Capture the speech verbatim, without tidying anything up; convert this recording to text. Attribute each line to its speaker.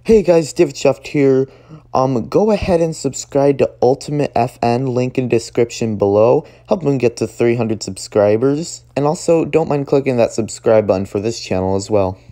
Speaker 1: Hey guys, DavidShuft here. Um, go ahead and subscribe to UltimateFN, link in description below. Help them get to three hundred subscribers. And also, don't mind clicking that subscribe button for this channel as well.